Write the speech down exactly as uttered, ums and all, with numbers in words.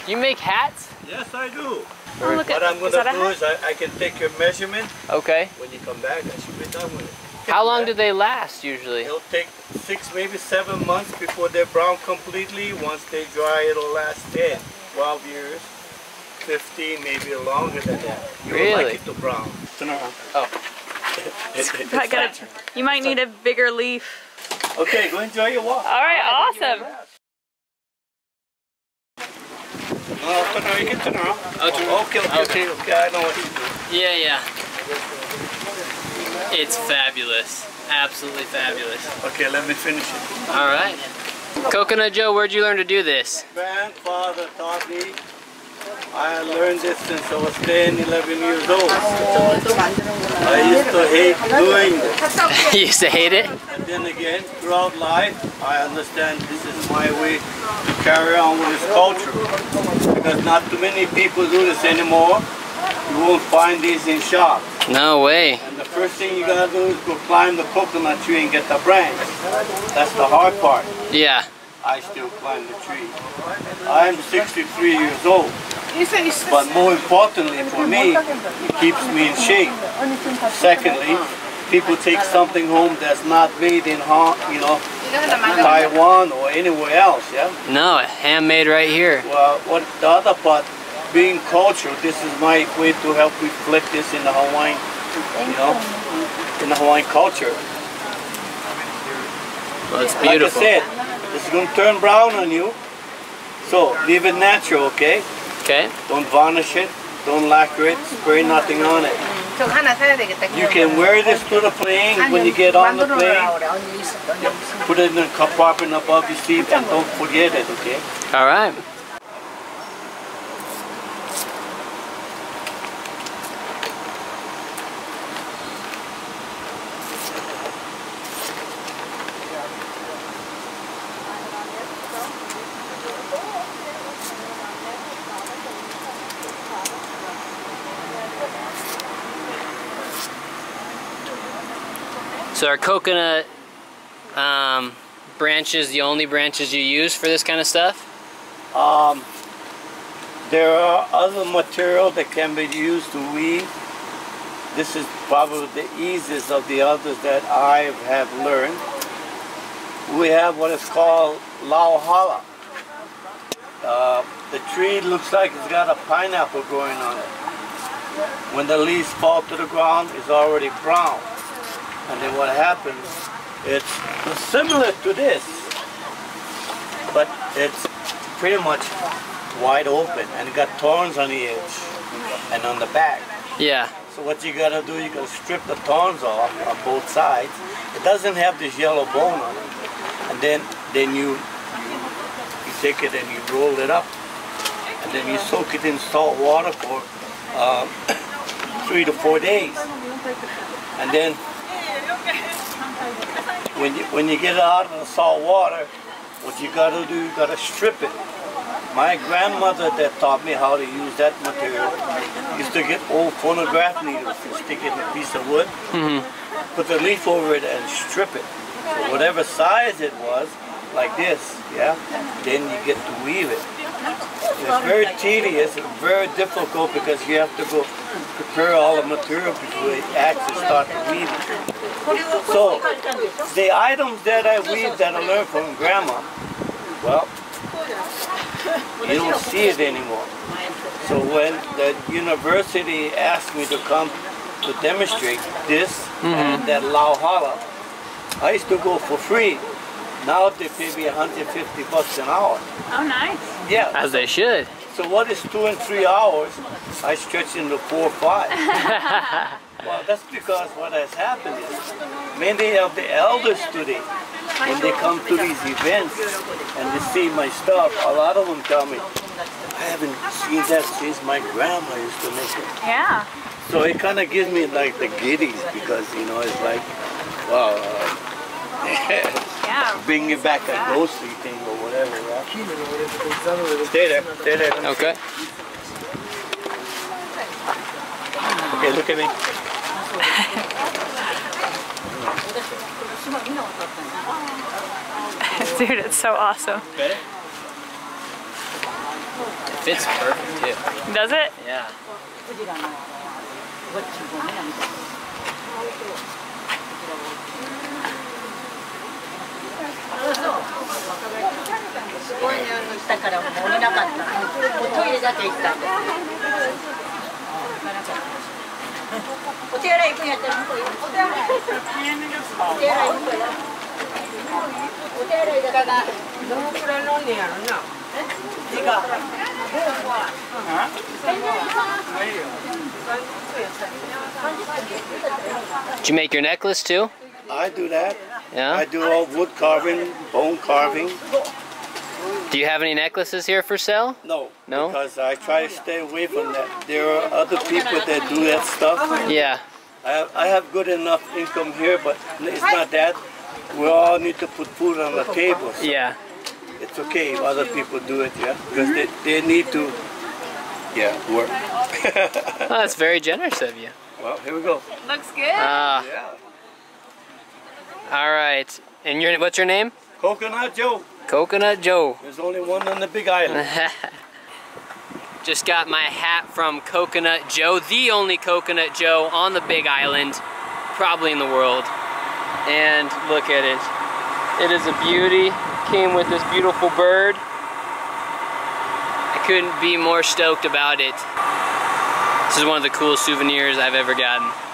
You make hats? Yes, I do. Oh, look what at, I'm going to do is I, I can take your measurement. Okay. When you come back, I should be done with it. How long do they last usually? It'll take six, maybe seven months before they're brown completely. Once they dry, it'll last ten, twelve years, fifteen, maybe longer than that. You really? Like it to brown. Turn around. Oh. I gotta, you might need a bigger leaf. Okay, go enjoy your walk. All right, awesome. No, turn around. You can turn around. Oh, turn oh, okay, okay, okay, okay. I know what you do. Yeah, yeah. It's fabulous. Absolutely fabulous. Okay, let me finish it. All right. Coconut Joe, where'd you learn to do this? Grandfather taught me. I learned this since I was ten, eleven years old. I used to hate doing this. You used to hate it? And then again, throughout life, I understand this is my way to carry on with this culture. Because not too many people do this anymore. You won't find these in shops. No way. And the first thing you gotta do is go climb the coconut tree and get the branch. That's the hard part. Yeah. I still climb the tree. I'm sixty-three years old. But more importantly for me, it keeps me in shape. Secondly, people take something home that's not made in, you know, Taiwan or anywhere else, yeah? No, handmade right here. Well, what the other part, being cultural, this is my way to help reflect this in the Hawaiian, you know, in the Hawaiian culture. Well, it's beautiful. Like I said, this is going to turn brown on you, so leave it natural, okay? Okay. Don't varnish it, don't lacquer it, spray nothing on it. You can wear this to the plane when you get on the plane. Put it in a compartment above your seat and don't forget it, okay? All right. So are coconut um, branches the only branches you use for this kind of stuff? Um, there are other material that can be used to weave. This is probably the easiest of the others that I have learned. We have what is called lauhala. Uh, the tree looks like it's got a pineapple growing on it. When the leaves fall to the ground, it's already brown. And then what happens, it's similar to this, but it's pretty much wide open and it got thorns on the edge and on the back. Yeah. So what you gotta do, you gotta strip the thorns off on both sides. It doesn't have this yellow bone on it. And then, then you, you, you take it and you roll it up. And then you soak it in salt water for uh, three to four days. And then When you, when you get it out of the salt water, what you gotta do, you gotta strip it. My grandmother that taught me how to use that material used to get old phonograph needles and stick it in a piece of wood, mm-hmm. put the leaf over it and strip it. So whatever size it was, like this, yeah, then you get to weave it. It's very tedious and very difficult because you have to go prepare all the material before you actually start to weave it. So, the items that I weave that I learned from Grandma, well, you don't see it anymore. So when the university asked me to come to demonstrate this mm-hmm. and that lauhala, I used to go for free. Now they pay me one hundred fifty bucks an hour. Oh, nice. Yeah. As they should. So what is two and three hours, I stretch into four or five. Well, that's because what has happened is many of the elders today, when they come to these events and they see my stuff, a lot of them tell me, I haven't seen that since my grandma used to make it. Yeah. So it kind of gives me like the giddies because, you know, it's like, wow, uh, yeah. bring it back a ghostly thing or whatever, right? Stay there, stay there. Okay. Okay, look at me. Dude, it's so awesome. Better? It fits perfect too. Does it? Yeah. Did you make your necklace too? I do that. Yeah? I do all wood carving, bone carving. Do you have any necklaces here for sale? No. No? Because I try to stay away from that. There are other people that do that stuff. Yeah. I have, I have good enough income here, but it's not that. We all need to put food on the table. So Yeah. it's okay if other people do it, yeah? Because they, they need to, yeah, work. Oh, that's very generous of you. Well, here we go. Looks good. Ah. Yeah. All right. And your what's your name? Coconut Joe. Coconut Joe. There's only one on the Big Island. Just got my hat from Coconut Joe, the only Coconut Joe on the Big Island, probably in the world. And look at it. It is a beauty. Came with this beautiful bird. I couldn't be more stoked about it. This is one of the coolest souvenirs I've ever gotten.